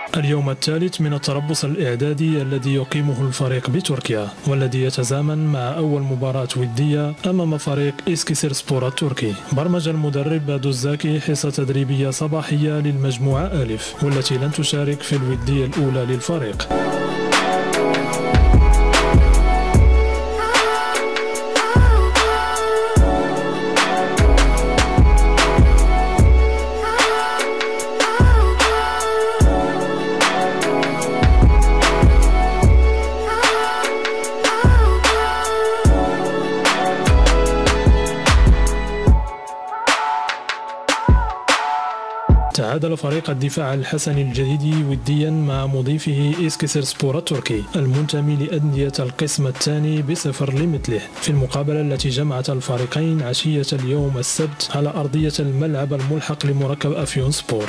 اليوم الثالث من التربص الإعدادي الذي يقيمه الفريق بتركيا، والذي يتزامن مع أول مباراة ودية أمام فريق إسكيسيرسبور التركي. برمج المدرب بادو الزاكي حصة تدريبية صباحية للمجموعة ألف، والتي لن تشارك في الودية الأولى للفريق. تعادل فريق الدفاع الحسني الجديد وديا مع مضيفه إسكيسيرسبور التركي المنتمي لأندية القسم الثاني ب0 لمثله في المقابلة التي جمعت الفريقين عشية اليوم السبت على أرضية الملعب الملحق لمركب أفيون سبور.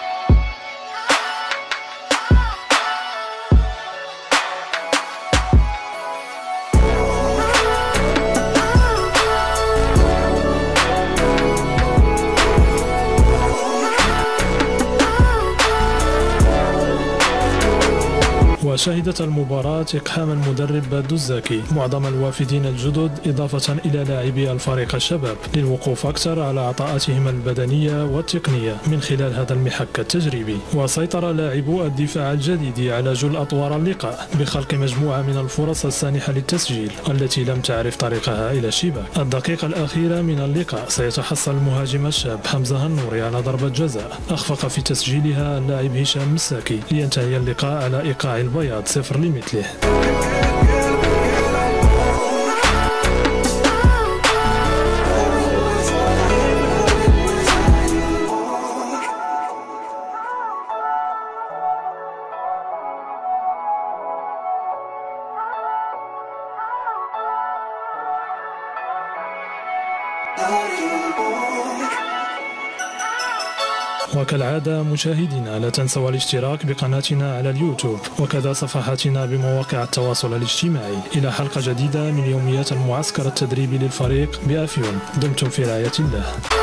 وشهدت المباراة إقحام المدرب بادو الزاكي معظم الوافدين الجدد إضافة إلى لاعبي الفريق الشباب للوقوف أكثر على عطاءاتهم البدنية والتقنية من خلال هذا المحك التجريبي. وسيطر لاعبو الدفاع الجديد على جل أطوار اللقاء بخلق مجموعة من الفرص السانحة للتسجيل التي لم تعرف طريقها إلى الشباك. الدقيقة الأخيرة من اللقاء سيتحصل المهاجم الشاب حمزة النوري على ضربة جزاء أخفق في تسجيلها اللاعب هشام مساكي لينتهي اللقاء على إيقاع البياض 0 لمثله. وكالعادة مشاهدينا لا تنسوا الاشتراك بقناتنا على اليوتيوب وكذا صفحاتنا بمواقع التواصل الاجتماعي. إلى حلقة جديدة من يوميات المعسكر التدريبي للفريق بأفيون. دمتم في رعاية الله.